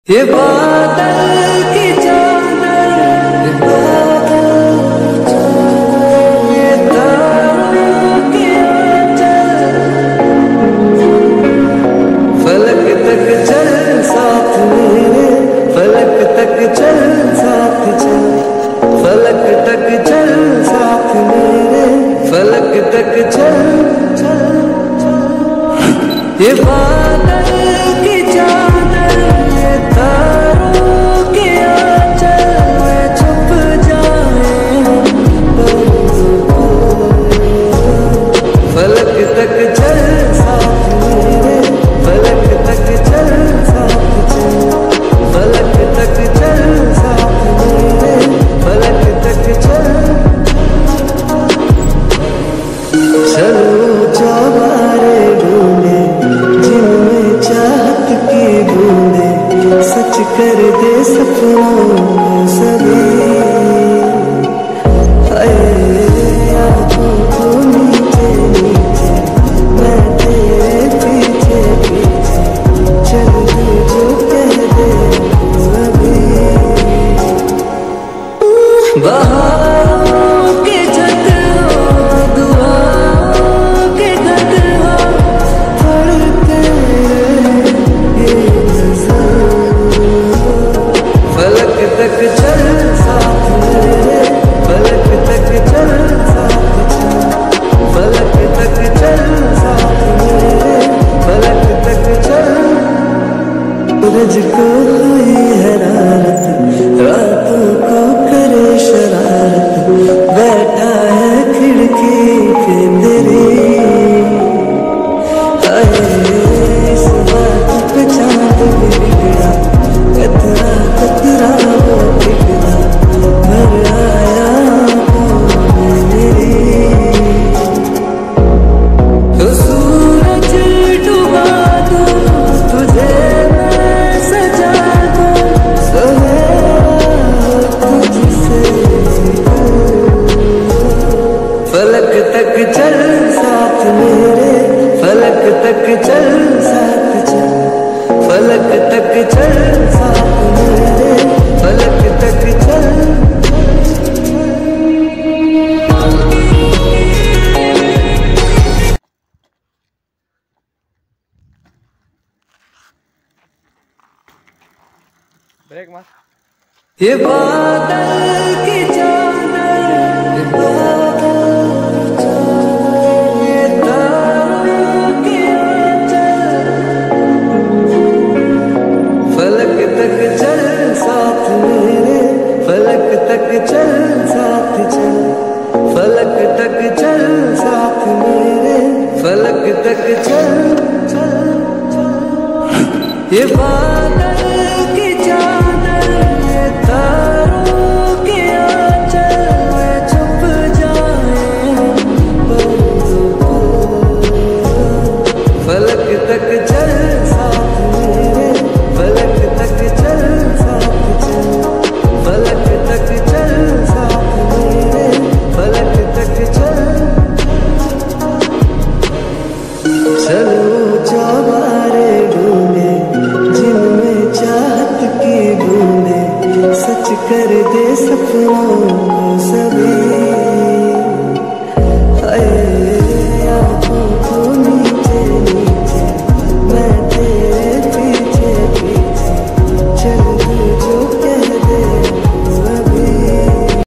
ये बादल की चादर, ये बादल की चादर, ये तारों के आंचल, फलक तक चल साथ मेरे, फलक तक चल साथ चल, फलक तक चल साथ मेरे, फलक तक चल चल चल। ये बादल की चादर, ये तारों के आंचल में छुप जाए, फलक तक चल साथ मेरे, फलक तक चल साथ चल, फलक तक चल साथ मेरे, फलक तक चल। चलो चौबारे ढूंढे जिनमें चाहत की बूंदे, सच कर दे सपनों को सभी। आंखों को नीचे नीचे मैं तेरे पीछे पीछे, चल जो कह दे अभी। बहारों के छत हो, दुआओं के घट हो, पढ़ते ये नज़र, फलक तक चल साथ मेरे, फलक तक चल साथ चल, फलक तक चल साथ मेरे, फलक तक चल। सूरज को हुई हरारत, रातों को करे शरारत, बैठा है खिड़की पे तेरी। इस बात पे चांद भी बिगड़ा, कतरा कतरा वो बिगड़ा, भर आया आंखों में मेरी। तो सूरज डुबा दूं तुझे मैं सजा दूं, सवेरा तुझसे फलक तक चल साथ मेरे, फलक तक चल साथ चल, फलक तक चल साथ मेरे, फलक तक चल। ब्रेक मार। ये बादल की चादर, ये बादल की चादर, ये तारों के आंचल, फलक तक चल साथ मेरे, फलक तक चल साथ चल, फलक तक चल साथ मेरे, फलक तक चल चल चल। ये बादल की चादर, ये तारों के आंचल में छुप जाए, फलक तक चल साथ मेरे, फलक तक चल साथ चल, फलक तक चल साथ मेरे, फलक तक चल। चलो चौबारे ढूंढे जिनमें चाहत की बूंदे, सच कर दे सपनों को सभी।